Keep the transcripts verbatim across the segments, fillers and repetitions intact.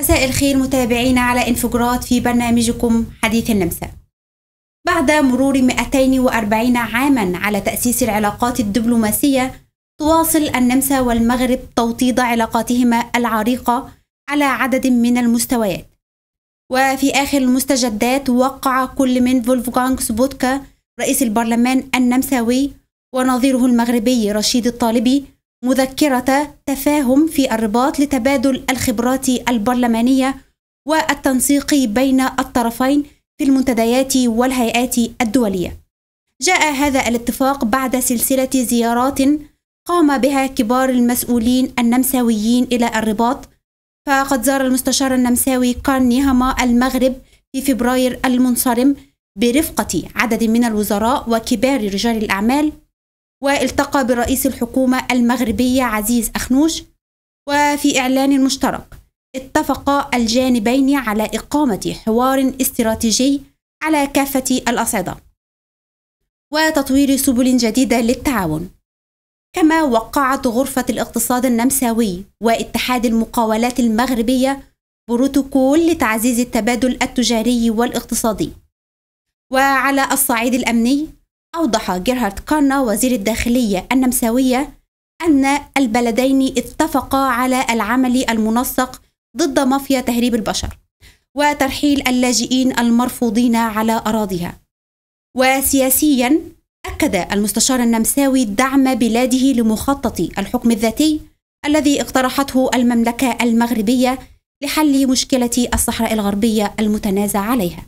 مساء الخير متابعينا على انفوجرات في برنامجكم حديث النمسا. بعد مرور مئتين وأربعين عاما على تأسيس العلاقات الدبلوماسية، تواصل النمسا والمغرب توطيد علاقاتهما العريقة على عدد من المستويات. وفي آخر المستجدات وقع كل من فولفغانغ سوبوتكا رئيس البرلمان النمساوي ونظيره المغربي رشيد الطالبي مذكرة تفاهم في الرباط لتبادل الخبرات البرلمانية والتنسيق بين الطرفين في المنتديات والهيئات الدولية. جاء هذا الاتفاق بعد سلسلة زيارات قام بها كبار المسؤولين النمساويين إلى الرباط، فقد زار المستشار النمساوي كارل نيهاما المغرب في فبراير المنصرم برفقة عدد من الوزراء وكبار رجال الأعمال، والتقى برئيس الحكومة المغربية عزيز أخنوش. وفي إعلان مشترك اتفق الجانبين على إقامة حوار استراتيجي على كافة الأصعدة وتطوير سبل جديدة للتعاون. كما وقعت غرفة الاقتصاد النمساوي واتحاد المقاولات المغربية بروتوكول لتعزيز التبادل التجاري والاقتصادي. وعلى الصعيد الأمني، أوضح جيرهارد كارنا وزير الداخلية النمساوية أن البلدين اتفقا على العمل المنسق ضد مافيا تهريب البشر وترحيل اللاجئين المرفوضين على أراضيها. وسياسياً، أكد المستشار النمساوي دعم بلاده لمخطط الحكم الذاتي الذي اقترحته المملكة المغربية لحل مشكلة الصحراء الغربية المتنازع عليها.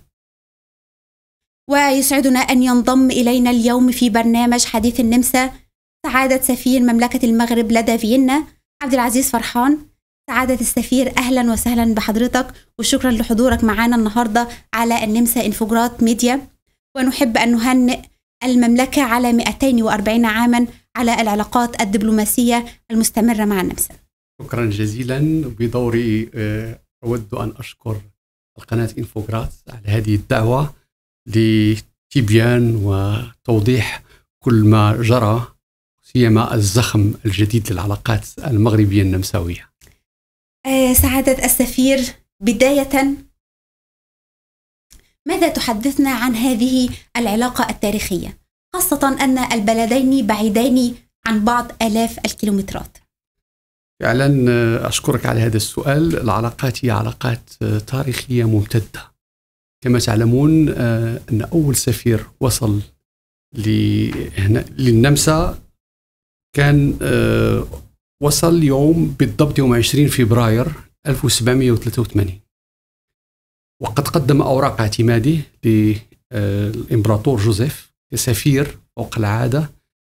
ويسعدنا أن ينضم إلينا اليوم في برنامج حديث النمسا سعادة سفير مملكة المغرب لدى فيينا عبد العزيز فرحان. سعادة السفير، أهلا وسهلا بحضرتك وشكرا لحضورك معنا النهاردة على النمسا انفوجرات ميديا. ونحب أن نهنئ المملكة على مئتين وأربعين عاما على العلاقات الدبلوماسية المستمرة مع النمسا. شكرا جزيلا. بدوري أود أن أشكر القناة انفوجرات على هذه الدعوة لتبيان وتوضيح كل ما جرى، سيما الزخم الجديد للعلاقات المغربية النمساوية. أه سعادة السفير، بداية ماذا تحدثنا عن هذه العلاقة التاريخية، خاصة أن البلدين بعيدين عن بعض آلاف الكيلومترات؟ فعلا أشكرك على هذا السؤال. العلاقات هي علاقات تاريخية ممتدة. كما تعلمون أن أول سفير وصل للنمسا كان وصل يوم بالضبط يوم عشرين فبراير ألف وسبعمئة وثلاثة وثمانين، وقد قدم أوراق اعتماده للإمبراطور جوزيف كسفير فوق العادة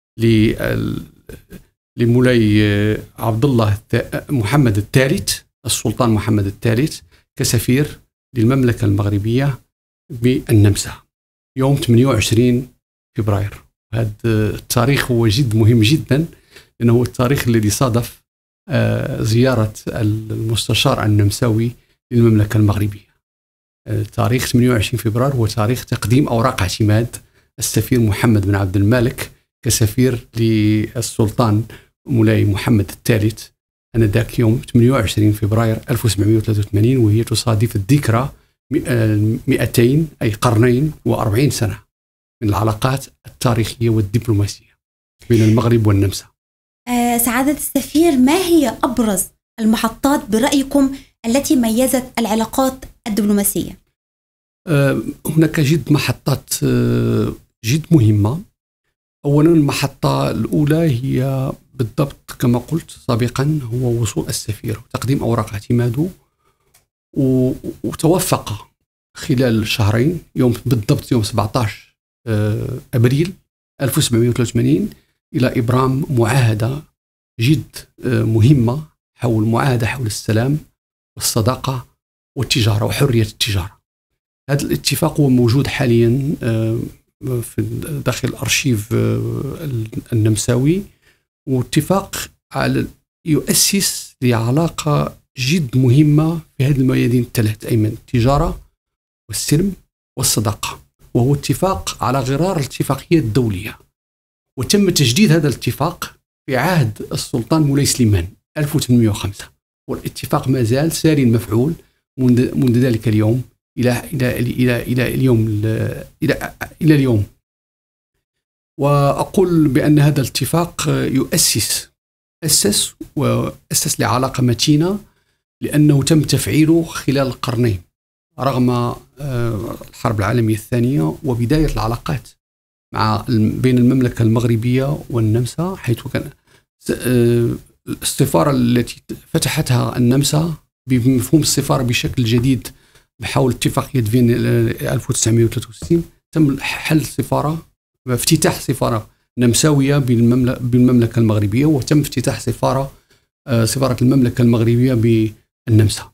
لمولاي عبد الله محمد الثالث، السلطان محمد الثالث، كسفير للمملكة المغربية بالنمسا يوم ثمانية وعشرين فبراير. هذا التاريخ هو جد مهم جدا، لأنه هو التاريخ الذي صادف زيارة المستشار النمساوي للمملكة المغربية. تاريخ ثمانية وعشرين فبراير هو تاريخ تقديم أوراق اعتماد السفير محمد بن عبد المالك كسفير للسلطان مولاي محمد الثالث آنذاك يوم ثمانية وعشرين فبراير ألف وسبعمئة وثلاثة وثمانين، وهي تصادف الذكرى مئتين أي قرنين وأربعين سنة من العلاقات التاريخية والدبلوماسية بين المغرب والنمسا. أه سعادة السفير، ما هي أبرز المحطات برأيكم التي ميزت العلاقات الدبلوماسية؟ أه هناك جد محطات أه جد مهمة. أولا، المحطة الأولى هي بالضبط كما قلت سابقا، هو وصول السفير وتقديم أوراق اعتماده، وتوفق خلال شهرين يوم بالضبط يوم سبعة عشر أبريل ألف وسبعمئة وثلاثة وثمانين إلى إبرام معاهدة جد مهمة حول معاهدة حول السلام والصداقة والتجارة وحرية التجارة. هذا الاتفاق هو موجود حاليا في داخل الأرشيف النمساوي، واتفاق على يؤسس لعلاقة جد مهمة في هذه الميادين الثلاث أيمن: التجارة والسلم والصداقة، وهو اتفاق على غرار الاتفاقية الدولية. وتم تجديد هذا الاتفاق في عهد السلطان مولاي سليمان ألف وثمانمئة وخمسة، والاتفاق ما زال ساري المفعول منذ منذ ذلك اليوم إلى إلى إلى إلى اليوم إلى إلى اليوم. وأقول بأن هذا الاتفاق يؤسس أسس وأسس لعلاقة متينة، لأنه تم تفعيله خلال القرنين رغم الحرب العالمية الثانية وبداية العلاقات مع بين المملكة المغربية والنمسا، حيث كان السفارة التي فتحتها النمسا بمفهوم السفارة بشكل جديد بحول اتفاقية فين ألف وتسعمائة وثلاثة وستين، تم حل سفارة افتتاح سفارة نمساوية بالمملكة المغربية، وتم افتتاح سفارة سفارة المملكة المغربية بالنمسا.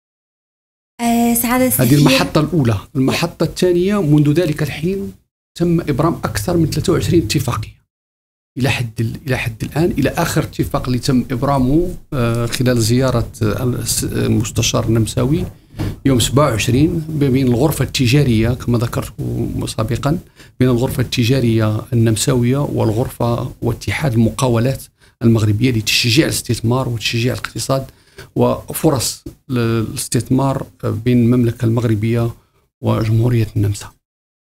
أه سعادة السفير، هذه المحطة الأولى. المحطة الثانية، منذ ذلك الحين تم إبرام أكثر من ثلاثة وعشرين اتفاقية إلى حد إلى حد الآن، إلى آخر اتفاق اللي تم إبرامه خلال زيارة المستشار النمساوي يوم سبعة وعشرين بين الغرفة التجارية كما ذكرت سابقا، بين الغرفة التجارية النمساوية والغرفة واتحاد المقاولات المغربية لتشجيع الاستثمار وتشجيع الاقتصاد وفرص الاستثمار بين المملكة المغربية وجمهورية النمسا.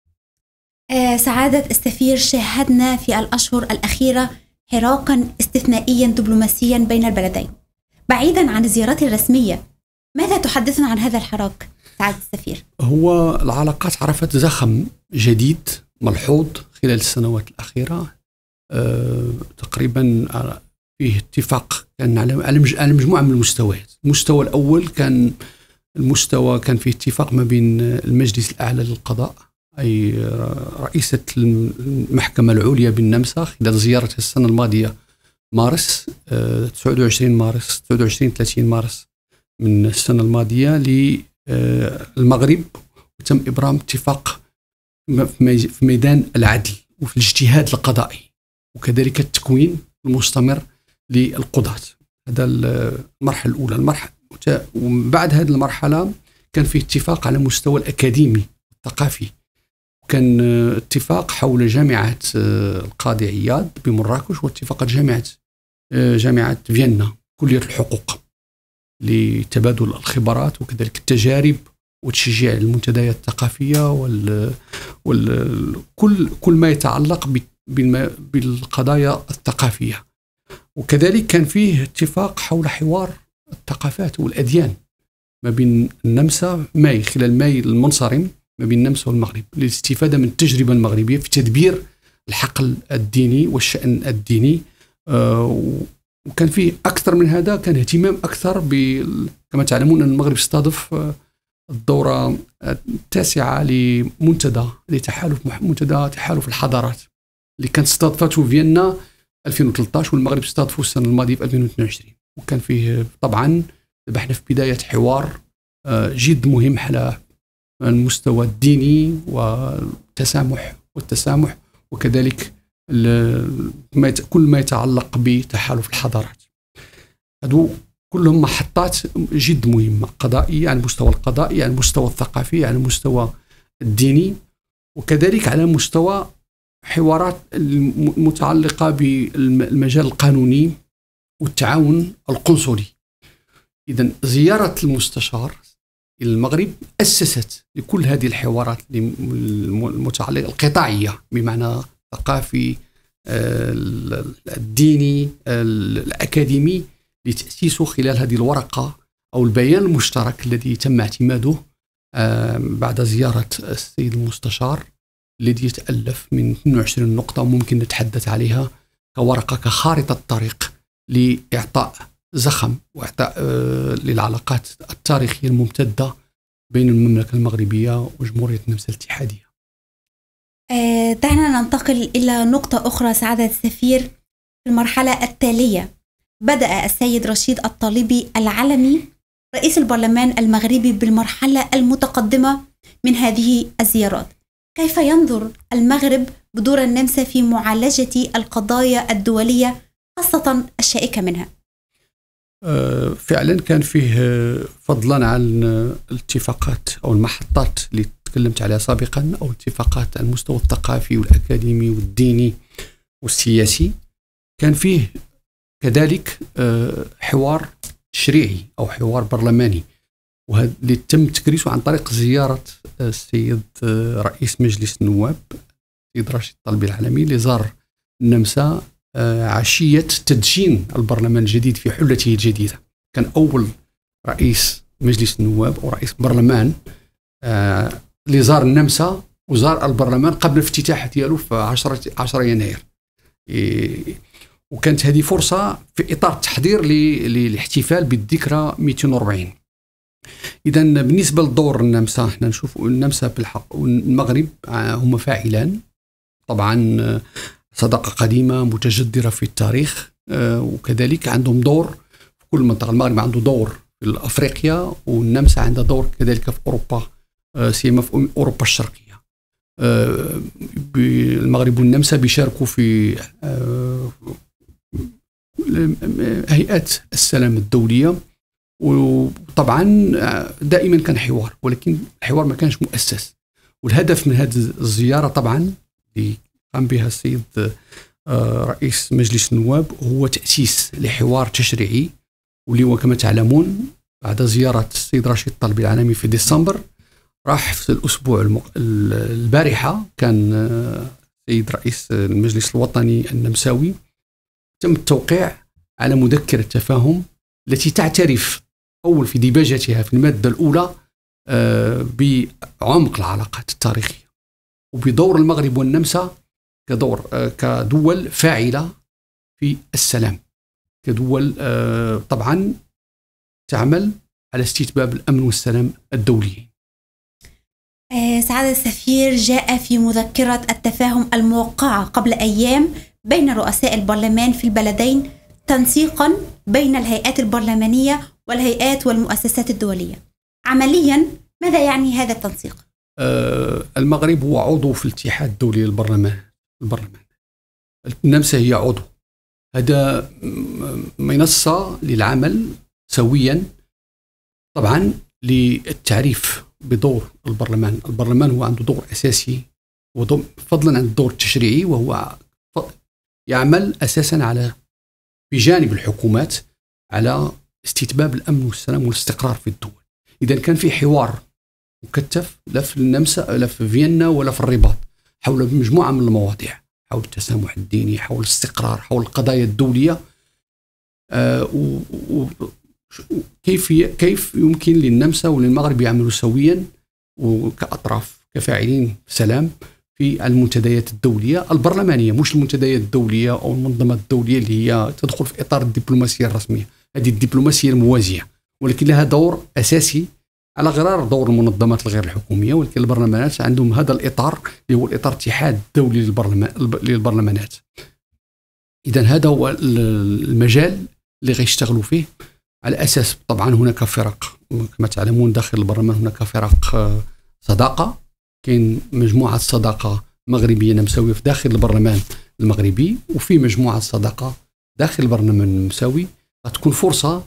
سعادة السفير، شاهدنا في الأشهر الأخيرة حراكا استثنائيا دبلوماسيا بين البلدين بعيدا عن الزيارات الرسمية. ماذا تحدثنا عن هذا الحراك سعادة السفير؟ هو العلاقات عرفت زخم جديد ملحوظ خلال السنوات الأخيرة. أه تقريبا فيه اتفاق كان على على مجموعة من المستويات. المستوى الأول كان المستوى كان فيه اتفاق ما بين المجلس الأعلى للقضاء أي رئيسة المحكمة العليا بالنمسا خلال زيارتها السنة الماضية مارس تسعة وعشرين مارس تسعة وعشرين ثلاثين مارس من السنة الماضية للمغرب، وتم إبرام اتفاق في ميدان العدل وفي الاجتهاد القضائي وكذلك التكوين المستمر للقضاة. هذا المرحلة الأولى. المرحلة وبعد هذه المرحلة كان في اتفاق على مستوى الأكاديمي الثقافي، كان اتفاق حول جامعة القاضي عياض بمراكش واتفاق جامعة جامعة فيينا كلية الحقوق لتبادل الخبرات وكذلك التجارب وتشجيع المنتديات الثقافية وال وال كل كل ما يتعلق بالقضايا الثقافية. وكذلك كان فيه اتفاق حول حوار الثقافات والأديان ما بين النمسا ماي خلال ماي المنصرم ما بين النمسا والمغرب للاستفادة من التجربة المغربية في تدبير الحقل الديني والشأن الديني. آه وكان فيه أكثر من هذا، كان اهتمام أكثر ب كما تعلمون أن المغرب استضاف الدورة التاسعة لمنتدى لتحالف منتدى تحالف الحضارات اللي كانت استضافته فيينا ألفين وثلاثة عشر والمغرب استضافه السنة الماضية في ألفين واثنين وعشرين. وكان فيه طبعا احنا في بداية حوار جد مهم على المستوى الديني والتسامح والتسامح وكذلك كل ما يتعلق بتحالف الحضارات. هذو كلهم محطات جد مهمة قضائية على المستوى القضائي، على المستوى الثقافي، على المستوى الديني، وكذلك على مستوى حوارات المتعلقة بالمجال القانوني والتعاون القنصلي. إذن زيارة المستشار إلى المغرب أسست لكل هذه الحوارات المتعلقة القطاعية بمعنى الثقافي الديني الأكاديمي لتأسيسه خلال هذه الورقة أو البيان المشترك الذي تم اعتماده بعد زيارة السيد المستشار الذي يتألف من اثنين وعشرين نقطة ممكن نتحدث عليها كورقة كخارطة طريق لإعطاء زخم وإعطاء للعلاقات التاريخية الممتدة بين المملكة المغربية وجمهورية النمسا الاتحادية. دعنا ننتقل إلى نقطة أخرى سعادة السفير. في المرحلة التالية بدأ السيد رشيد الطالبي العلمي رئيس البرلمان المغربي بالمرحلة المتقدمة من هذه الزيارات. كيف ينظر المغرب بدور النمسا في معالجة القضايا الدولية خاصة الشائكة منها؟ فعلا كان فيه فضلا عن الاتفاقات أو المحطات اللي تكلمت عليها سابقا أو اتفاقات على المستوى الثقافي والأكاديمي والديني والسياسي، كان فيه كذلك حوار تشريعي أو حوار برلماني وهذا اللي تم تكريسه عن طريق زيارة السيد رئيس مجلس النواب السيد رشيد الطلبي العلمي اللي زار النمسا عشية تدشين البرلمان الجديد في حلته الجديدة. كان أول رئيس مجلس النواب أو رئيس برلمان اللي زار النمسا وزار البرلمان قبل الافتتاح ديالو في عشرة يناير. وكانت هذه فرصة في إطار التحضير للاحتفال بالذكرى مئتين وأربعين. إذا بالنسبة لدور النمسا احنا نشوف النمسا بالحق والمغرب هما فاعلان، طبعا صداقة قديمة متجذرة في التاريخ، وكذلك عندهم دور في كل منطقة. المغرب عنده دور في أفريقيا والنمسا عندها دور كذلك في أوروبا، سيما في أوروبا الشرقية. المغرب والنمسا بيشاركوا في هيئات السلام الدولية، وطبعا دائما كان حوار، ولكن الحوار ما كانش مؤسس. والهدف من هذه الزيارة طبعا اللي قام بها السيد رئيس مجلس النواب هو تأسيس لحوار تشريعي، واللي هو كما تعلمون بعد زيارة السيد رشيد الطلبي العلمي في ديسمبر راح في الأسبوع المق... البارحة كان السيد رئيس المجلس الوطني النمساوي تم التوقيع على مذكرة تفاهم التي تعترف أول في ديباجتها في المادة الأولى بعمق العلاقات التاريخية وبدور المغرب والنمسا كدور كدول فاعلة في السلام، كدول طبعا تعمل على استتباب الأمن والسلام الدولي. سعادة السفير، جاء في مذكرة التفاهم الموقعة قبل أيام بين رؤساء البرلمان في البلدين تنسيقا بين الهيئات البرلمانية والهيئات والمؤسسات الدولية. عمليا ماذا يعني هذا التنسيق؟ آه المغرب هو عضو في الاتحاد الدولي للبرلمان البرلمان. النمسا هي عضو. هذا منصة للعمل سويا طبعا للتعريف بدور البرلمان. البرلمان هو عنده دور أساسي فضلا عن الدور التشريعي، وهو يعمل أساسا على بجانب الحكومات على استتباب الأمن والسلام والاستقرار في الدول. إذا كان في حوار مكثف لا في النمسا لا في فيينا ولا في الرباط حول مجموعة من المواضيع، حول التسامح الديني، حول الاستقرار، حول القضايا الدولية. آه وكيف كيف يمكن للنمسا وللمغرب يعملوا سويا وكأطراف كفاعلين سلام في المنتديات الدولية البرلمانية، مش المنتديات الدولية أو المنظمات الدولية اللي هي تدخل في إطار الدبلوماسية الرسمية. هذه الدبلوماسية الموازية، ولكن لها دور أساسي على غرار دور المنظمات الغير الحكومية. ولكن البرلمانات عندهم هذا الإطار اللي هو الإطار الاتحاد الدولي للبرلمان للبرلمانات. إذا هذا هو المجال اللي غيشتغلوا فيه، على أساس طبعا هناك فرق كما تعلمون داخل البرلمان، هناك فرق صداقة، كاين مجموعة صداقة مغربية نمساوية في داخل البرلمان المغربي، وفي مجموعة صداقة داخل البرلمان النمساوي. تكون فرصة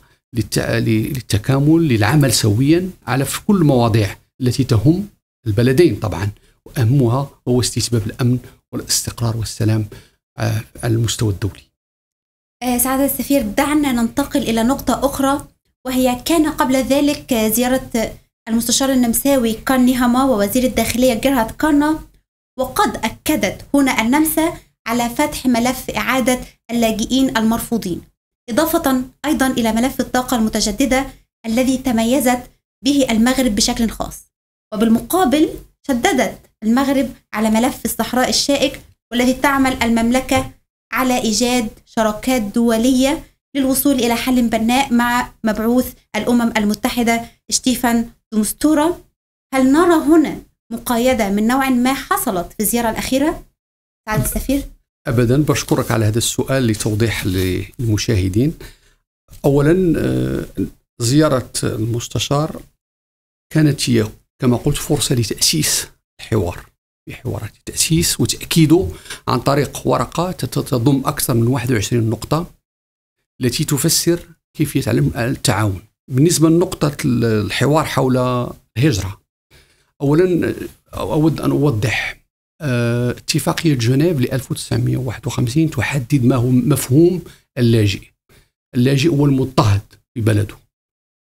للتكامل للعمل سويا على في كل المواضيع التي تهم البلدين طبعا، وأهمها هو استتباب الأمن والاستقرار والسلام على المستوى الدولي. سعادة السفير، دعنا ننتقل إلى نقطة أخرى، وهي كان قبل ذلك زيارة المستشار النمساوي كان نيهاما ووزير الداخلية جيرهارد كارنا، وقد أكدت هنا النمسا على فتح ملف إعادة اللاجئين المرفوضين، إضافة أيضا إلى ملف الطاقة المتجددة الذي تميزت به المغرب بشكل خاص. وبالمقابل شددت المغرب على ملف الصحراء الشائك، والذي تعمل المملكة على إيجاد شراكات دولية للوصول إلى حل بناء مع مبعوث الأمم المتحدة ستيفان دو مستورا. هل نرى هنا مقايدة من نوع ما حصلت في الزيارة الأخيرة سعادة السفير؟ أبدا، بشكرك على هذا السؤال لتوضيح للمشاهدين. أولا زيارة المستشار كانت هي كما قلت فرصة لتأسيس الحوار، في حوارات تأسيس وتأكيده عن طريق ورقة تضم أكثر من واحد وعشرين نقطة التي تفسر كيفية التعاون. بالنسبة لنقطة الحوار حول الهجرة، أولا أود أن أوضح اتفاقية جنيف ل ألف وتسعمائة وواحد وخمسين تحدد ما هو مفهوم اللاجئ. اللاجئ هو المضطهد في بلده.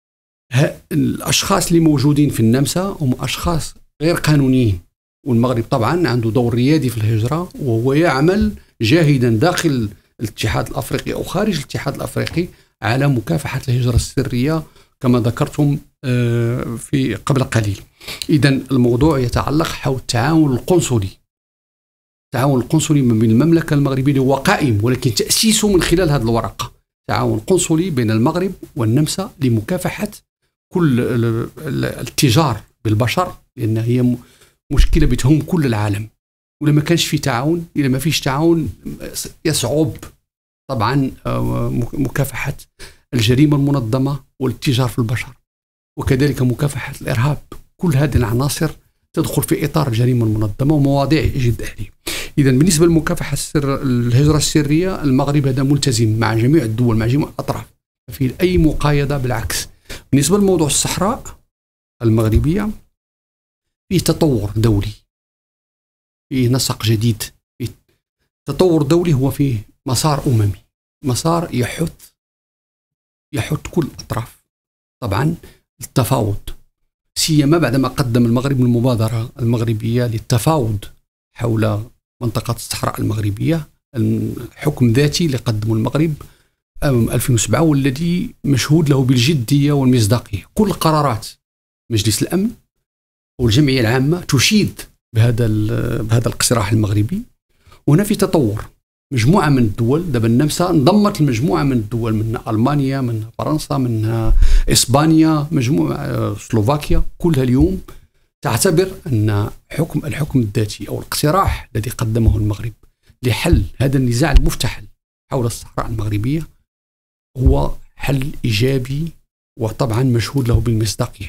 الأشخاص اللي موجودين في النمسا هم أشخاص غير قانونيين، والمغرب طبعا عنده دور ريادي في الهجرة، وهو يعمل جاهدا داخل الاتحاد الأفريقي أو خارج الاتحاد الأفريقي على مكافحة الهجرة السرية كما ذكرتم في قبل قليل. إذن الموضوع يتعلق حول التعاون القنصلي، التعاون القنصلي من المملكة المغربية هو قائم، ولكن تأسيسه من خلال هذه الورقة، تعاون قنصلي بين المغرب والنمسا لمكافحة كل التجار بالبشر، لأن هي مشكلة بتهم كل العالم، ولما كانش في تعاون، إذا ما فيش تعاون يصعب طبعا مكافحة الجريمة المنظمة والاتجار في البشر، وكذلك مكافحة الإرهاب. كل هذه العناصر تدخل في إطار الجريمة المنظمة ومواضيع جد أهلية. إذا بالنسبة للمكافحة السر الهجرة السرية، المغرب هذا ملتزم مع جميع الدول، مع جميع الأطراف، ما في أي مقايضة، بالعكس. بالنسبة لموضوع الصحراء المغربية، فيه تطور دولي، فيه نسق جديد، فيه تطور دولي، هو فيه مسار أممي، مسار يحث يحث كل الأطراف طبعا التفاوض، سيما بعدما قدم المغرب المبادرة المغربية للتفاوض حول منطقة الصحراء المغربية، الحكم ذاتي اللي قدمه المغرب أمام ألفين وسبعة، والذي مشهود له بالجدية والمصداقية. كل قرارات مجلس الأمن والجمعية العامة تشيد بهذا بهذا الاقتراح المغربي. وهنا في تطور، مجموعة من الدول، دابا النمسا انضمت لمجموعة من الدول، من ألمانيا، من فرنسا، من إسبانيا، مجموعة سلوفاكيا، كلها اليوم تعتبر أن حكم الحكم الذاتي أو الاقتراح الذي قدمه المغرب لحل هذا النزاع المفتعل حول الصحراء المغربية هو حل إيجابي، وطبعا مشهود له بالمصداقية،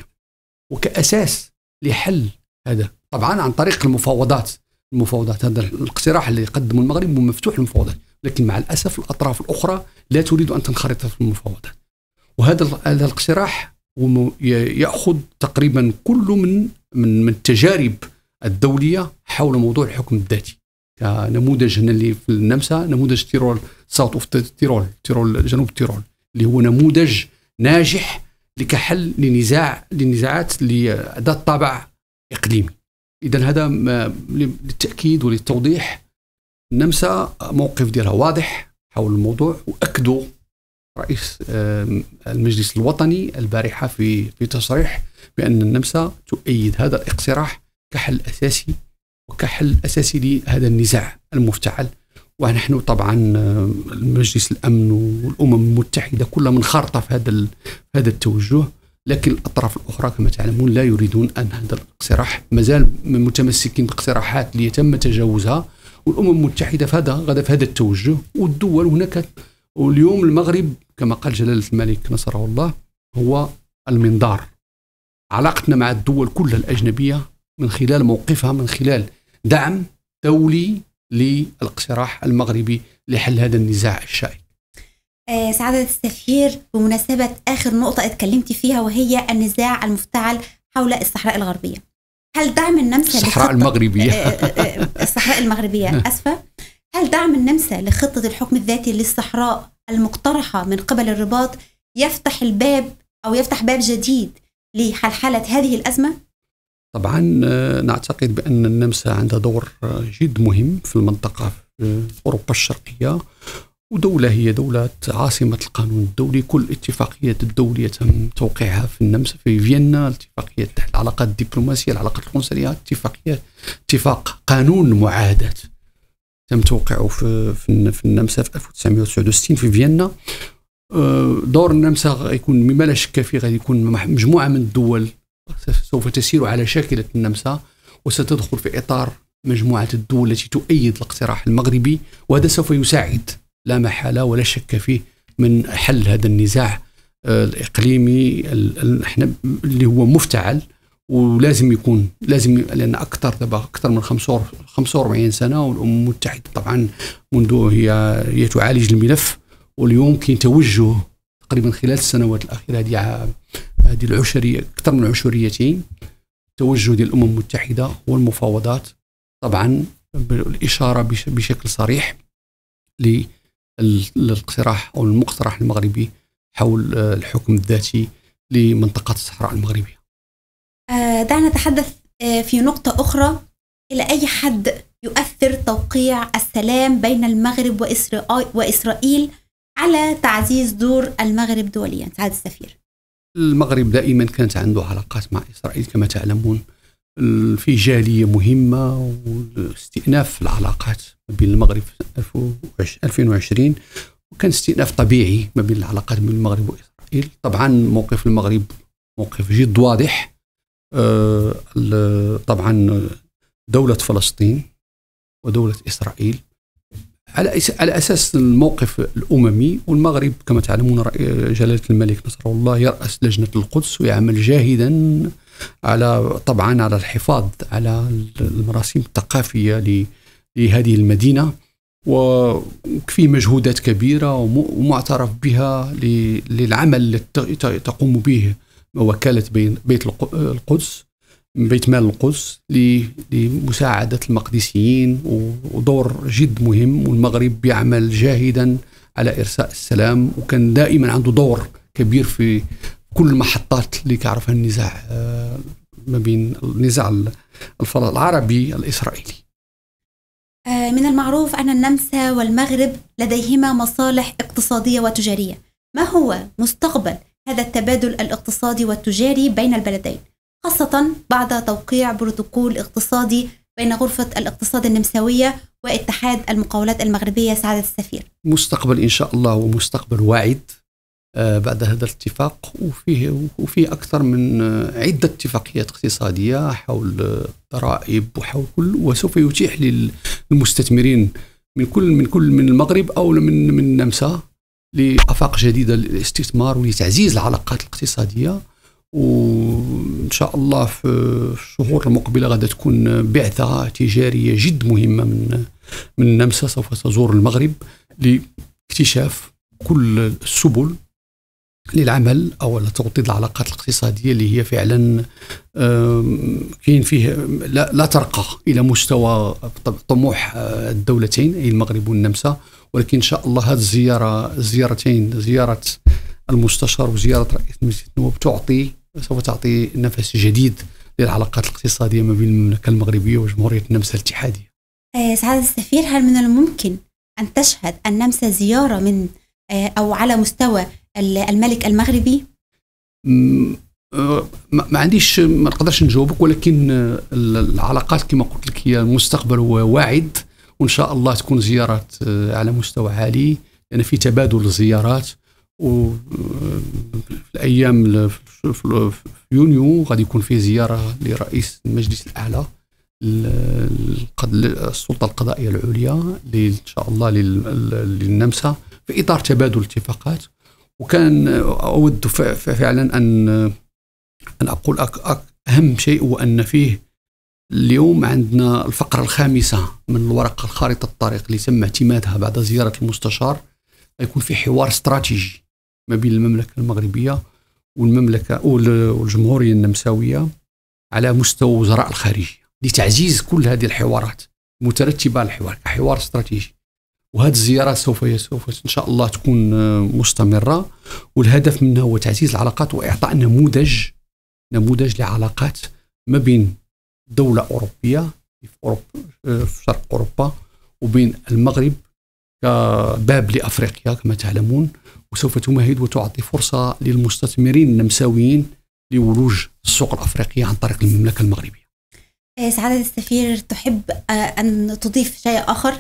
وكأساس لحل هذا طبعا عن طريق المفاوضات. المفاوضات هذا الاقتراح اللي قدمه المغرب مفتوح للمفاوضات، لكن مع الأسف الأطراف الأخرى لا تريد أن تنخرط في المفاوضات. وهذا هذا الاقتراح يأخذ تقريبا كل من من من التجارب الدولية حول موضوع الحكم الذاتي، كنموذج هنا اللي في النمسا، نموذج تيرول، ساوث اوف تيرول، تيرول جنوب تيرول، اللي هو نموذج ناجح لكحل لنزاع لنزاعات ذات طابع إقليمي. إذا هذا للتأكيد وللتوضيح، النمسا موقف ديالها واضح حول الموضوع، وأكدوا رئيس المجلس الوطني البارحة في في تصريح بأن النمسا تؤيد هذا الاقتراح كحل أساسي وكحل أساسي لهذا النزاع المفتعل. ونحن طبعا المجلس الأمن والأمم المتحدة كلها منخرطة في هذا هذا التوجه، لكن الأطراف الأخرى كما تعلمون لا يريدون أن هذا الاقتراح، مازال متمسكين باقتراحات اللي يتم تجاوزها، والأمم المتحدة في هذا غدا في هذا التوجه، والدول هناك. واليوم المغرب كما قال جلالة الملك نصره الله هو المنظار، علاقتنا مع الدول كلها الأجنبية من خلال موقفها، من خلال دعم دولي للاقتراح المغربي لحل هذا النزاع الشائك. آه سعادة السفير، بمناسبة آخر نقطة اتكلمتي فيها وهي النزاع المفتعل حول الصحراء الغربية، هل دعم النمسا الصحراء المغربية آه آه آه الصحراء المغربية أسفة هل دعم النمسا لخطة الحكم الذاتي للصحراء المقترحة من قبل الرباط يفتح الباب أو يفتح باب جديد لحلحلة هذه الأزمة؟ طبعا نعتقد بأن النمسا عندها دور جد مهم في المنطقة في أوروبا الشرقية، ودولة هي دولة عاصمة القانون الدولي. كل الاتفاقيات الدولية تم توقيعها في النمسا في فيينا، الاتفاقيات العلاقات الدبلوماسية، العلاقات القنصلية، اتفاقيات اتفاق قانون المعاهدات تم توقيعه في في النمسا في ألف وتسعمائة وتسعة وستين في فيينا. دور النمسا يكون مما لا شك فيه، غادي يكون مجموعة من الدول سوف تسير على شاكلة النمسا، وستدخل في إطار مجموعة الدول التي تؤيد الاقتراح المغربي، وهذا سوف يساعد لا محالة ولا شك فيه من حل هذا النزاع الإقليمي احنا اللي هو مفتعل، ولازم يكون لازم، لأن أكثر دابا أكثر من خمسة وأربعين سنة والأمم المتحدة طبعا منذ هي هي تعالج الملف، واليوم كاين توجه تقريبا خلال السنوات الأخيرة هذه هذه العشرية أكثر من عشريتين، توجه ديال الأمم المتحدة والمفاوضات طبعا بالإشارة بشكل صريح للاقتراح أو المقترح المغربي حول الحكم الذاتي لمنطقة الصحراء المغربية. دعنا نتحدث في نقطة أخرى. إلى أي حد يؤثر توقيع السلام بين المغرب وإسرائيل على تعزيز دور المغرب دوليا سعادة السفير؟ المغرب دائما كانت عنده علاقات مع إسرائيل كما تعلمون، في جالية مهمة واستئناف العلاقات ما بين المغرب في ألفين وعشرين، وكان استئناف طبيعي ما بين العلاقات بين المغرب وإسرائيل. طبعا موقف المغرب موقف جد واضح. طبعا دولة فلسطين ودولة إسرائيل على على أساس الموقف الأممي، والمغرب كما تعلمون جلالة الملك نصر الله يرأس لجنة القدس ويعمل جاهدا على طبعا على الحفاظ على المراسم الثقافية لهذه المدينة، وفي مجهودات كبيرة ومعترف بها للعمل التي تقوم به وكالة بيت القدس بيت مال القدس لمساعدة المقدسيين، ودور جد مهم، والمغرب يعمل جاهدا على إرساء السلام، وكان دائما عنده دور كبير في كل المحطات اللي كعرفها النزاع ما بين النزاع العربي الإسرائيلي. من المعروف أن النمسا والمغرب لديهما مصالح اقتصادية وتجارية. ما هو مستقبل هذا التبادل الاقتصادي والتجاري بين البلدين، خاصة بعد توقيع بروتوكول اقتصادي بين غرفة الاقتصاد النمساوية واتحاد المقاولات المغربية سعادة السفير؟ مستقبل إن شاء الله ومستقبل واعد بعد هذا الاتفاق، وفيه وفيه أكثر من عدة اتفاقيات اقتصادية حول الضرائب وحول كل، وسوف يتيح للمستثمرين من كل من كل من المغرب أو من من النمسا لآفاق جديدة للاستثمار ولتعزيز العلاقات الاقتصادية. وإن شاء الله في الشهور المقبلة غادة تكون بعثة تجارية جد مهمة من من النمسا سوف تزور المغرب لاكتشاف كل السبل للعمل أو لتوطيد العلاقات الاقتصادية اللي هي فعلا كاين فيه لا, لا ترقى إلى مستوى طموح الدولتين أي المغرب والنمسا، ولكن إن شاء الله هذه الزيارة الزيارتين زيارة المستشار وزيارة رئيس مجلس النواب تعطي سوف تعطي نفس جديد للعلاقات الاقتصادية ما بين المملكة المغربية وجمهورية النمسا الاتحادية. سعادة السفير، هل من الممكن أن تشهد النمسا زيارة من أو على مستوى الملك المغربي؟ ما عنديش ما نقدرش نجاوبك، ولكن العلاقات كما قلت لك هي المستقبل هو واعد، وإن شاء الله تكون زيارات على مستوى عالي، لأن يعني في تبادل الزيارات. وفي الأيام في يونيو غادي يكون في زيارة لرئيس المجلس الأعلى السلطة القضائية العليا إن شاء الله للنمسا في إطار تبادل اتفاقات. وكان أود فعلا أن أن أقول أهم شيء هو أن فيه اليوم عندنا الفقرة الخامسة من الورقة الخارطة الطريق اللي تم اعتمادها بعد زيارة المستشار. يكون في حوار استراتيجي ما بين المملكة المغربية والمملكة والجمهورية النمساوية على مستوى وزراء الخارجية لتعزيز كل هذه الحوارات مترتبة على الحوار كحوار استراتيجي. وهذه الزيارات سوف سوف إن شاء الله تكون مستمرة، والهدف منها هو تعزيز العلاقات وإعطاء نموذج نموذج لعلاقات ما بين دولة أوروبية في أوروبا في شرق أوروبا وبين المغرب كباب لأفريقيا كما تعلمون، وسوف تمهد وتعطي فرصة للمستثمرين النمساويين لولوج السوق الأفريقية عن طريق المملكة المغربية. سعادة السفير، تحب أن تضيف شيء آخر؟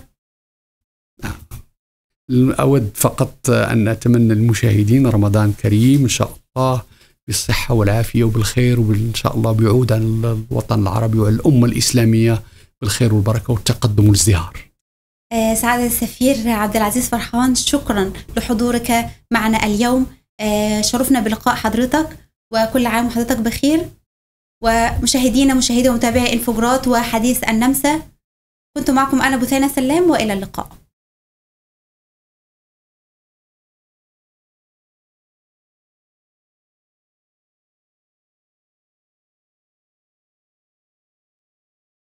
أود فقط أن أتمنى للمشاهدين رمضان كريم إن شاء الله بالصحة والعافية وبالخير، وإن شاء الله بيعود على الوطن العربي وعلى الأمة الإسلامية بالخير والبركة والتقدم والازدهار. سعادة السفير عبد العزيز فرحان، شكرا لحضورك معنا اليوم، شرفنا بلقاء حضرتك، وكل عام وحضرتك بخير. ومشاهدينا مشاهدي ومتابعي انفوجرات وحديث النمسا، كنت معكم أنا بثينة سلام، وإلى اللقاء.